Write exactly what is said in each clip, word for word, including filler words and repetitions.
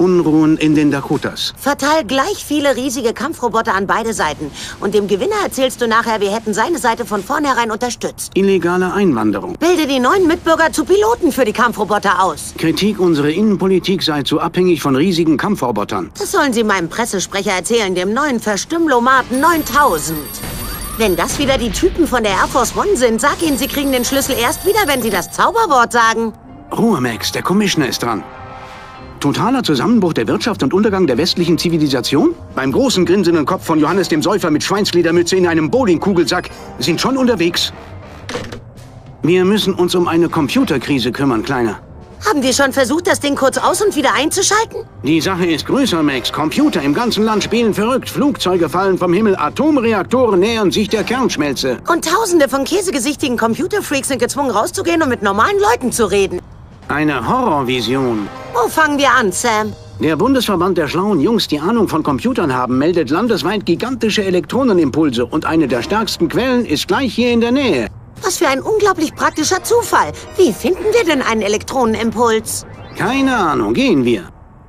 Unruhen in den Dakotas. Verteil gleich viele riesige Kampfroboter an beide Seiten. Und dem Gewinner erzählst du nachher, wir hätten seine Seite von vornherein unterstützt. Illegale Einwanderung. Bilde die neuen Mitbürger zu Piloten für die Kampfroboter aus. Kritik, unsere Innenpolitik sei zu abhängig von riesigen Kampfrobotern. Das sollen sie meinem Pressesprecher erzählen, dem neuen Verstümmlomaten neuntausend. Wenn das wieder die Typen von der Air Force One sind, sag ihnen, sie kriegen den Schlüssel erst wieder, wenn sie das Zauberwort sagen. Ruhe, Max, der Commissioner ist dran. Totaler Zusammenbruch der Wirtschaft und Untergang der westlichen Zivilisation? Beim großen grinsenden Kopf von Johannes dem Säufer mit Schweinsledermütze in einem Bowlingkugelsack sind schon unterwegs. Wir müssen uns um eine Computerkrise kümmern, Kleiner. Haben die schon versucht, das Ding kurz aus- und wieder einzuschalten? Die Sache ist größer, Max. Computer im ganzen Land spielen verrückt. Flugzeuge fallen vom Himmel. Atomreaktoren nähern sich der Kernschmelze. Und tausende von käsegesichtigen Computerfreaks sind gezwungen, rauszugehen und mit normalen Leuten zu reden. Eine Horrorvision. Wo fangen wir an, Sam? Der Bundesverband der schlauen Jungs, die Ahnung von Computern haben, meldet landesweit gigantische Elektronenimpulse. Und eine der stärksten Quellen ist gleich hier in der Nähe. Was für ein unglaublich praktischer Zufall. Wie finden wir denn einen Elektronenimpuls? Keine Ahnung, gehen wir.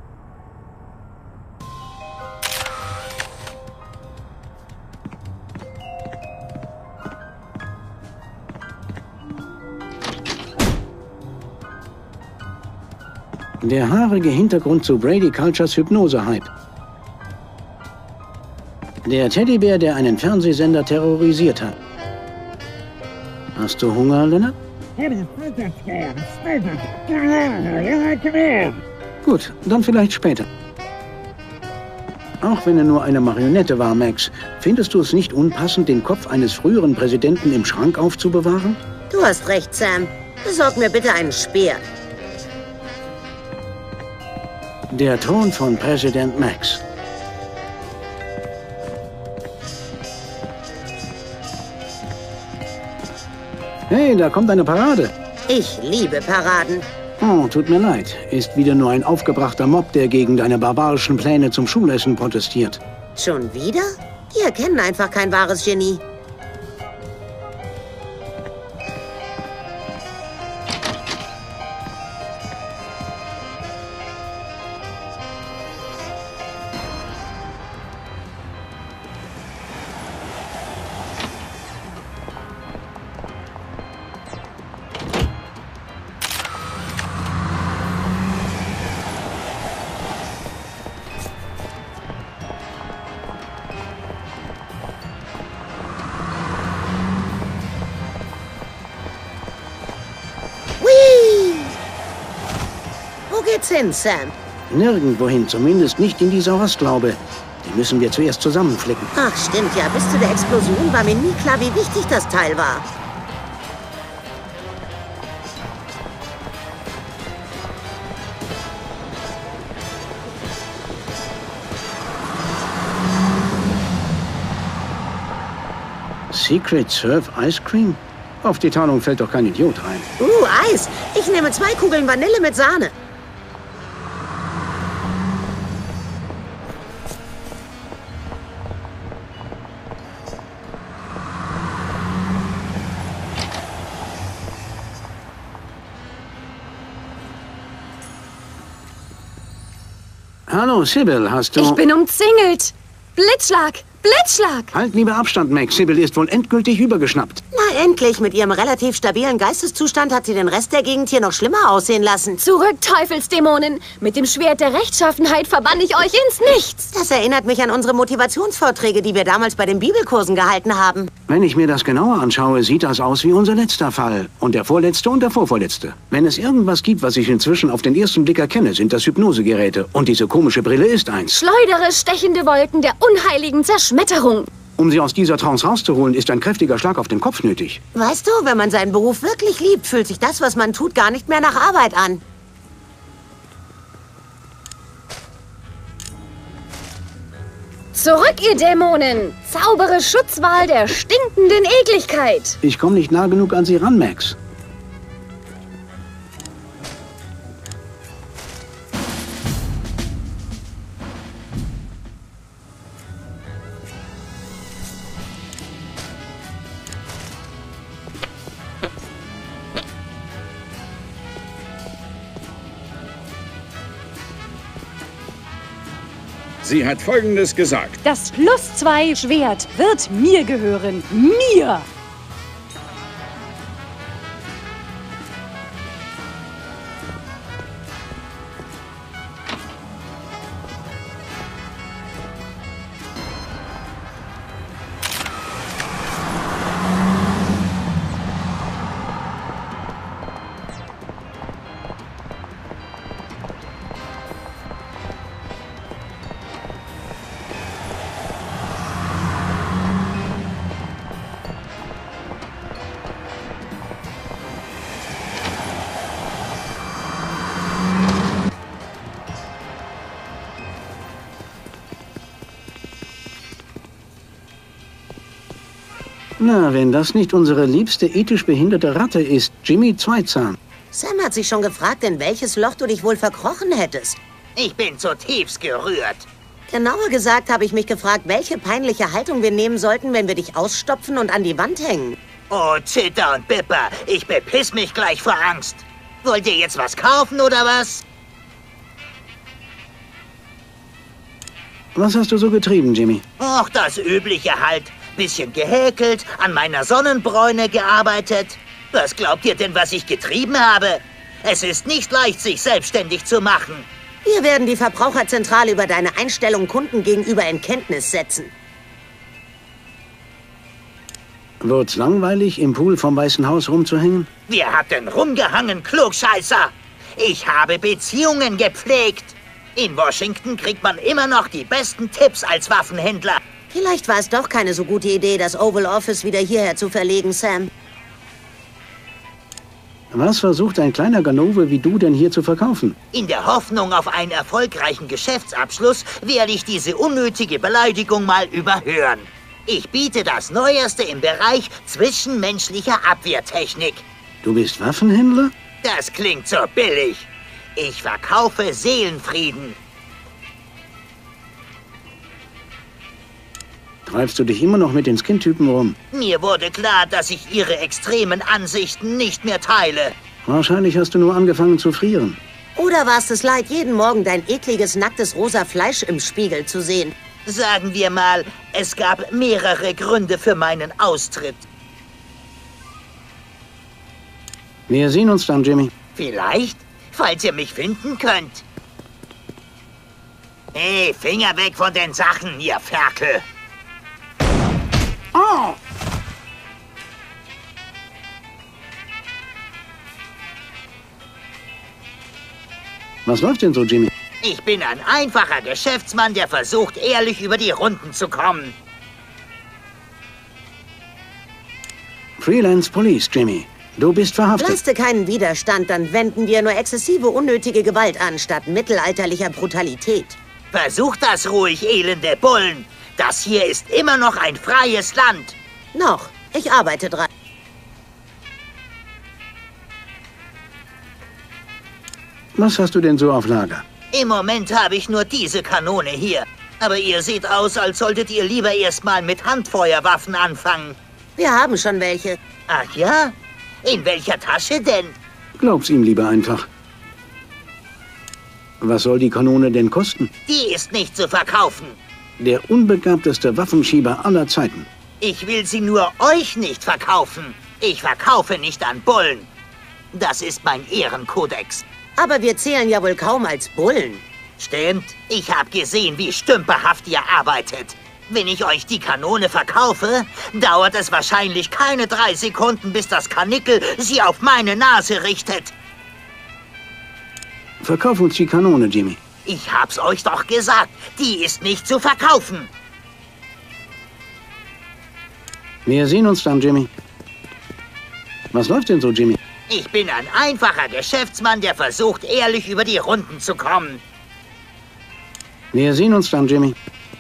Der haarige Hintergrund zu Brady Cultures Hypnose-Hype. Der Teddybär, der einen Fernsehsender terrorisiert hat. Hast du Hunger, Leonard? Gut, dann vielleicht später. Auch wenn er nur eine Marionette war, Max, findest du es nicht unpassend, den Kopf eines früheren Präsidenten im Schrank aufzubewahren? Du hast recht, Sam. Besorg mir bitte einen Speer. Der Thron von Präsident Max. Hey, da kommt eine Parade. Ich liebe Paraden. Oh, tut mir leid. Ist wieder nur ein aufgebrachter Mob, der gegen deine barbarischen Pläne zum Schulessen protestiert. Schon wieder? Die erkennen einfach kein wahres Genie. Wo geht's hin, Sam? Nirgendwohin, zumindest nicht in dieser Rostlaube. Die müssen wir zuerst zusammenflicken. Ach, stimmt ja. Bis zu der Explosion war mir nie klar, wie wichtig das Teil war. Secret Surf Ice Cream? Auf die Tarnung fällt doch kein Idiot rein. Uh, Eis. Ich nehme zwei Kugeln Vanille mit Sahne. Hallo, Sybil, hast du... Ich bin umzingelt. Blitzschlag! Blitzschlag! Halt lieber Abstand, Max. Sybil ist wohl endgültig übergeschnappt. Na endlich, mit ihrem relativ stabilen Geisteszustand hat sie den Rest der Gegend hier noch schlimmer aussehen lassen. Zurück, Teufelsdämonen! Mit dem Schwert der Rechtschaffenheit verbann ich euch ins Nichts! Das erinnert mich an unsere Motivationsvorträge, die wir damals bei den Bibelkursen gehalten haben. Wenn ich mir das genauer anschaue, sieht das aus wie unser letzter Fall. Und der vorletzte und der vorvorletzte. Wenn es irgendwas gibt, was ich inzwischen auf den ersten Blick erkenne, sind das Hypnosegeräte. Und diese komische Brille ist eins. Schleudere stechende Wolken der unheiligen Zerschmetterung. Um sie aus dieser Trance rauszuholen, ist ein kräftiger Schlag auf den Kopf nötig. Weißt du, wenn man seinen Beruf wirklich liebt, fühlt sich das, was man tut, gar nicht mehr nach Arbeit an. Zurück, ihr Dämonen! Zaubere Schutzwahl der stinkenden Ekligkeit! Ich komme nicht nah genug an sie ran, Max. Sie hat Folgendes gesagt. Das Plus zwei Schwert wird mir gehören. Mir! Na, wenn das nicht unsere liebste ethisch behinderte Ratte ist, Jimmy Zweizahn. Sam hat sich schon gefragt, in welches Loch du dich wohl verkrochen hättest. Ich bin zutiefst gerührt. Genauer gesagt habe ich mich gefragt, welche peinliche Haltung wir nehmen sollten, wenn wir dich ausstopfen und an die Wand hängen. Oh, Zitter und Bipper, ich bepiss mich gleich vor Angst. Wollt ihr jetzt was kaufen oder was? Was hast du so getrieben, Jimmy? Och, das Übliche halt. Bisschen gehäkelt, an meiner Sonnenbräune gearbeitet. Was glaubt ihr denn, was ich getrieben habe? Es ist nicht leicht, sich selbstständig zu machen. Wir werden die Verbraucherzentrale über deine Einstellung Kunden gegenüber in Kenntnis setzen. Wird's langweilig, im Pool vom Weißen Haus rumzuhängen? Wir hatten rumgehangen, Klugscheißer. Ich habe Beziehungen gepflegt. In Washington kriegt man immer noch die besten Tipps als Waffenhändler. Vielleicht war es doch keine so gute Idee, das Oval Office wieder hierher zu verlegen, Sam. Was versucht ein kleiner Ganove wie du denn hier zu verkaufen? In der Hoffnung auf einen erfolgreichen Geschäftsabschluss werde ich diese unnötige Beleidigung mal überhören. Ich biete das Neueste im Bereich zwischenmenschlicher Abwehrtechnik. Du bist Waffenhändler? Das klingt so billig. Ich verkaufe Seelenfrieden. Treibst du dich immer noch mit den Skin-Typen rum? Mir wurde klar, dass ich ihre extremen Ansichten nicht mehr teile. Wahrscheinlich hast du nur angefangen zu frieren. Oder war es das leid, jeden Morgen dein ekliges, nacktes rosa Fleisch im Spiegel zu sehen? Sagen wir mal, es gab mehrere Gründe für meinen Austritt. Wir sehen uns dann, Jimmy. Vielleicht, falls ihr mich finden könnt. Hey, Finger weg von den Sachen, ihr Ferkel. Oh! Was läuft denn so, Jimmy? Ich bin ein einfacher Geschäftsmann, der versucht, ehrlich über die Runden zu kommen. Freelance Police, Jimmy. Du bist verhaftet. Leiste keinen Widerstand, dann wenden wir nur exzessive, unnötige Gewalt an, statt mittelalterlicher Brutalität. Versucht das ruhig, elende Bullen. Das hier ist immer noch ein freies Land. Noch. Ich arbeite dran. Was hast du denn so auf Lager? Im Moment habe ich nur diese Kanone hier. Aber ihr seht aus, als solltet ihr lieber erstmal mit Handfeuerwaffen anfangen. Wir haben schon welche. Ach ja? In welcher Tasche denn? Glaub's ihm lieber einfach. Was soll die Kanone denn kosten? Die ist nicht zu verkaufen. Der unbegabteste Waffenschieber aller Zeiten. Ich will sie nur euch nicht verkaufen. Ich verkaufe nicht an Bullen. Das ist mein Ehrenkodex. Aber wir zählen ja wohl kaum als Bullen. Stimmt. Ich habe gesehen, wie stümperhaft ihr arbeitet. Wenn ich euch die Kanone verkaufe, dauert es wahrscheinlich keine drei Sekunden, bis das Karnickel sie auf meine Nase richtet. Verkauf uns die Kanone, Jimmy. Ich hab's euch doch gesagt, die ist nicht zu verkaufen. Wir sehen uns dann, Jimmy. Was läuft denn so, Jimmy? Ich bin ein einfacher Geschäftsmann, der versucht, ehrlich über die Runden zu kommen. Wir sehen uns dann, Jimmy.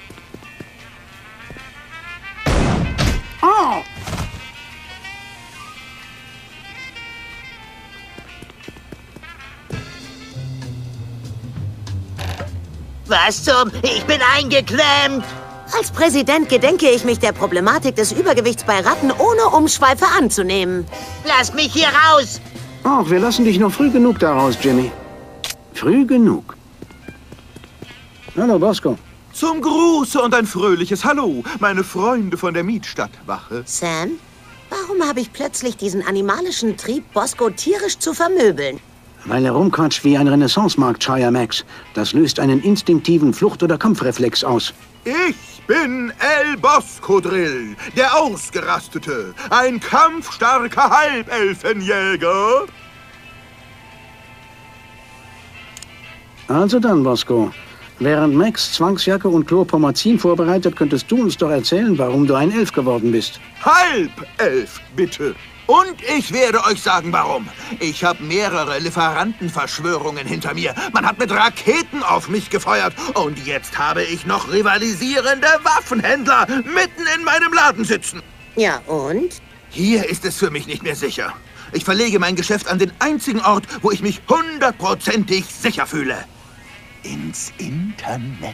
Oh! Was zum... Ich bin eingeklemmt! Als Präsident gedenke ich mich der Problematik des Übergewichts bei Ratten ohne Umschweife anzunehmen. Lasst mich hier raus! Ach, wir lassen dich noch früh genug daraus, Jimmy. Früh genug. Hallo, Bosco. Zum Gruße und ein fröhliches Hallo, meine Freunde von der Mietstadtwache. Sam, warum habe ich plötzlich diesen animalischen Trieb, Bosco tierisch zu vermöbeln? Weil er rumquatscht wie ein Renaissance-Marktschreier, Max. Das löst einen instinktiven Flucht- oder Kampfreflex aus. Ich bin El Bosco-Drill, der Ausgerastete, ein kampfstarker Halbelfenjäger. Also dann, Bosco. Während Max Zwangsjacke und Chlorpromazin vorbereitet, könntest du uns doch erzählen, warum du ein Elf geworden bist. Halbelf, bitte. Und ich werde euch sagen, warum. Ich habe mehrere Lieferantenverschwörungen hinter mir. Man hat mit Raketen auf mich gefeuert. Und jetzt habe ich noch rivalisierende Waffenhändler mitten in meinem Laden sitzen. Ja, und? Hier ist es für mich nicht mehr sicher. Ich verlege mein Geschäft an den einzigen Ort, wo ich mich hundertprozentig sicher fühle. Ins Internet.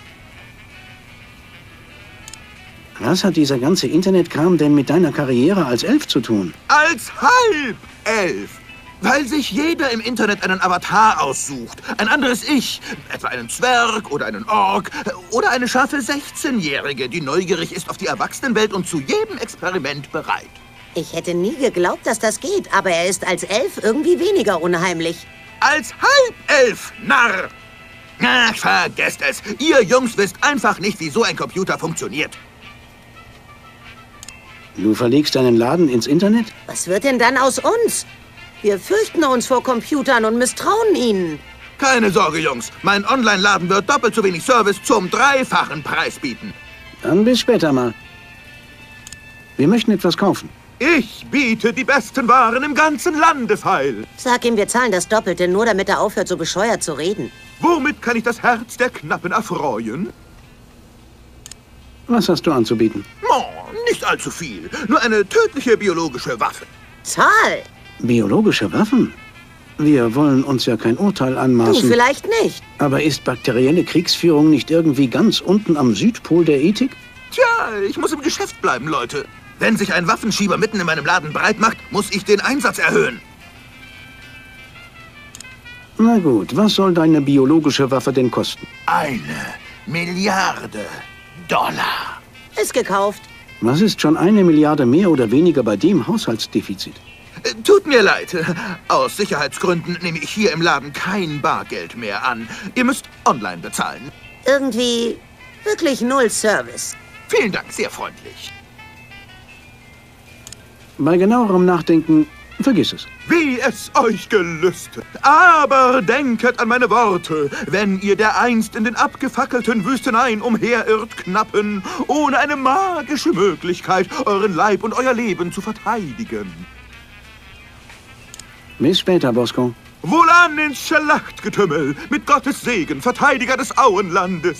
Was hat dieser ganze Internetkram denn mit deiner Karriere als Elf zu tun? Als Halbelf. Weil sich jeder im Internet einen Avatar aussucht. Ein anderes Ich. Etwa einen Zwerg oder einen Ork. Oder eine scharfe sechzehnjährige, die neugierig ist auf die Erwachsenenwelt und zu jedem Experiment bereit. Ich hätte nie geglaubt, dass das geht, aber er ist als Elf irgendwie weniger unheimlich. Als Halbelf, Narr! Ach, vergesst es. Ihr Jungs wisst einfach nicht, wie so ein Computer funktioniert. Du verlegst deinen Laden ins Internet? Was wird denn dann aus uns? Wir fürchten uns vor Computern und misstrauen ihnen. Keine Sorge, Jungs. Mein Online-Laden wird doppelt so wenig Service zum dreifachen Preis bieten. Dann bis später mal. Wir möchten etwas kaufen. Ich biete die besten Waren im ganzen Landesheil. Sag ihm, wir zahlen das Doppelte, nur damit er aufhört, so bescheuert zu reden. Womit kann ich das Herz der Knappen erfreuen? Was hast du anzubieten? Oh, nicht allzu viel. Nur eine tödliche biologische Waffe. Zahl! Biologische Waffen? Wir wollen uns ja kein Urteil Du anmaßen. vielleicht nicht. Aber ist bakterielle Kriegsführung nicht irgendwie ganz unten am Südpol der Ethik? Tja, ich muss im Geschäft bleiben, Leute. Wenn sich ein Waffenschieber mitten in meinem Laden breit macht, muss ich den Einsatz erhöhen. Na gut, was soll deine biologische Waffe denn kosten? Eine Milliarde Dollar. Ist gekauft. Was ist schon eine Milliarde mehr oder weniger bei dem Haushaltsdefizit? Äh, Tut mir leid. Aus Sicherheitsgründen nehme ich hier im Laden kein Bargeld mehr an. Ihr müsst online bezahlen. Irgendwie wirklich null Service. Vielen Dank, sehr freundlich. Bei genauerem Nachdenken, vergiss es. Wie es euch gelüstet. Aber denket an meine Worte, wenn ihr dereinst in den abgefackelten Wüsteneien umherirrt, Knappen, ohne eine magische Möglichkeit, euren Leib und euer Leben zu verteidigen. Bis später, Bosco. Wohlan ins Schlachtgetümmel, mit Gottes Segen, Verteidiger des Auenlandes.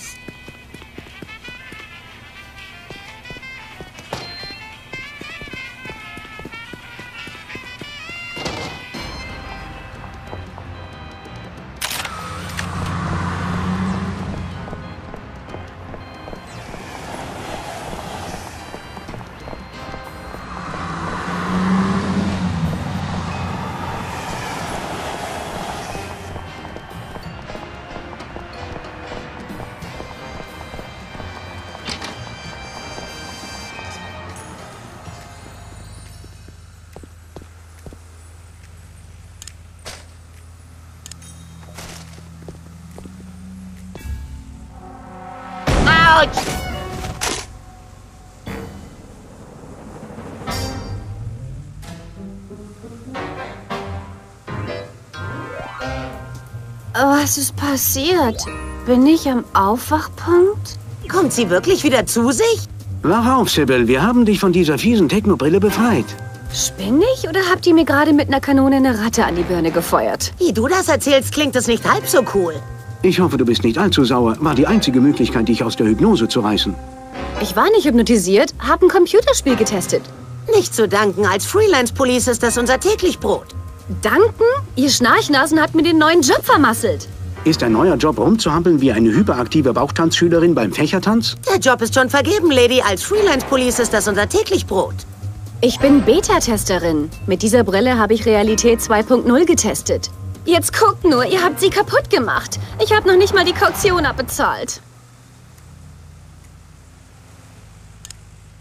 Was ist passiert? Bin ich am Aufwachpunkt? Kommt sie wirklich wieder zu sich? Wach auf, Sybil. Wir haben dich von dieser fiesen Technobrille befreit. Spinn ich oder habt ihr mir gerade mit einer Kanone eine Ratte an die Birne gefeuert? Wie du das erzählst, klingt es nicht halb so cool. Ich hoffe, du bist nicht allzu sauer. War die einzige Möglichkeit, dich aus der Hypnose zu reißen. Ich war nicht hypnotisiert, hab ein Computerspiel getestet. Nicht zu danken, als Freelance-Police ist das unser täglich Brot. Danken? Ihr Schnarchnasen habt mir den neuen Job vermasselt. Ist ein neuer Job rumzuhampeln wie eine hyperaktive Bauchtanzschülerin beim Fächertanz? Der Job ist schon vergeben, Lady. Als Freelance-Police ist das unser täglich Brot. Ich bin Beta-Testerin. Mit dieser Brille habe ich Realität zwei Punkt null getestet. Jetzt guckt nur, ihr habt sie kaputt gemacht. Ich habe noch nicht mal die Kaution abbezahlt.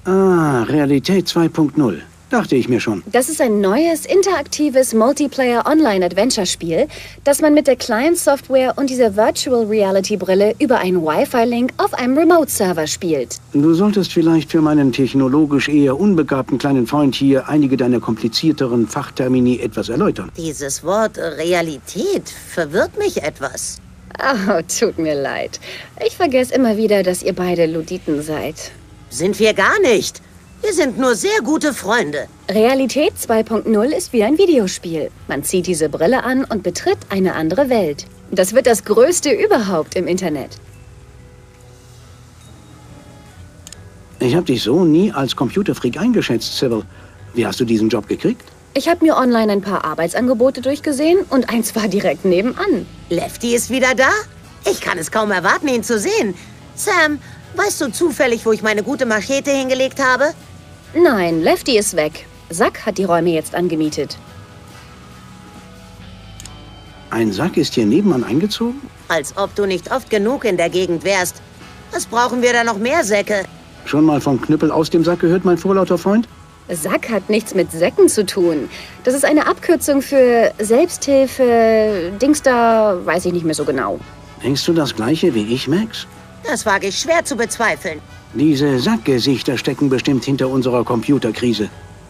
Ah, Realität zwei Punkt null. Dachte ich mir schon. Das ist ein neues, interaktives Multiplayer-Online-Adventure-Spiel, das man mit der Client-Software und dieser Virtual-Reality-Brille über einen Wi-Fi-Link auf einem Remote-Server spielt. Du solltest vielleicht für meinen technologisch eher unbegabten kleinen Freund hier einige deiner komplizierteren Fachtermini etwas erläutern. Dieses Wort Realität verwirrt mich etwas. Oh, tut mir leid. Ich vergesse immer wieder, dass ihr beide Luditen seid. Sind wir gar nicht. Wir sind nur sehr gute Freunde. Realität zwei Punkt null ist wie ein Videospiel. Man zieht diese Brille an und betritt eine andere Welt. Das wird das Größte überhaupt im Internet. Ich habe dich so nie als Computerfreak eingeschätzt, Sybil. Wie hast du diesen Job gekriegt? Ich habe mir online ein paar Arbeitsangebote durchgesehen und eins war direkt nebenan. Lefty ist wieder da? Ich kann es kaum erwarten, ihn zu sehen. Sam, weißt du zufällig, wo ich meine gute Machete hingelegt habe? Nein, Lefty ist weg. Zack hat die Räume jetzt angemietet. Ein Sack ist hier nebenan eingezogen? Als ob du nicht oft genug in der Gegend wärst. Was brauchen wir da noch mehr Säcke? Schon mal vom Knüppel aus dem Sack gehört, mein vorlauter Freund? Sack hat nichts mit Säcken zu tun. Das ist eine Abkürzung für Selbsthilfe, Dings da, weiß ich nicht mehr so genau. Denkst du das Gleiche wie ich, Max? Das wage ich schwer zu bezweifeln. Diese Sackgesichter stecken bestimmt hinter unserer Computerkrise.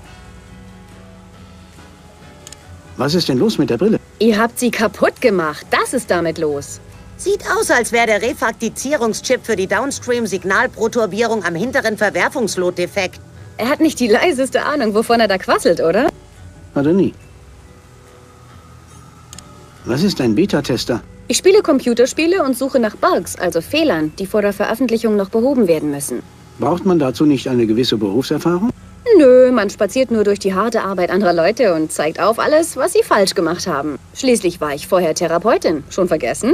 Was ist denn los mit der Brille? Ihr habt sie kaputt gemacht. Das ist damit los. Sieht aus, als wäre der Refaktizierungschip für die Downstream-Signalproturbierung am hinteren Verwerfungslot defekt. Er hat nicht die leiseste Ahnung, wovon er da quasselt, oder? Hat er nie. Was ist ein Beta-Tester? Ich spiele Computerspiele und suche nach Bugs, also Fehlern, die vor der Veröffentlichung noch behoben werden müssen. Braucht man dazu nicht eine gewisse Berufserfahrung? Nö, man spaziert nur durch die harte Arbeit anderer Leute und zeigt auf alles, was sie falsch gemacht haben. Schließlich war ich vorher Therapeutin. Schon vergessen?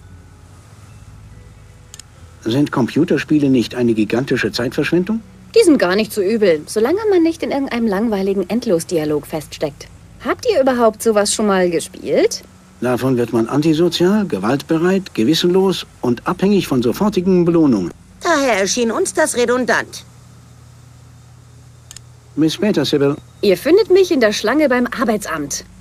Sind Computerspiele nicht eine gigantische Zeitverschwendung? Die sind gar nicht so übel, solange man nicht in irgendeinem langweiligen Endlosdialog feststeckt. Habt ihr überhaupt sowas schon mal gespielt? Davon wird man antisozial, gewaltbereit, gewissenlos und abhängig von sofortigen Belohnungen. Daher erschien uns das redundant. Bis später, Sybil. Ihr findet mich in der Schlange beim Arbeitsamt.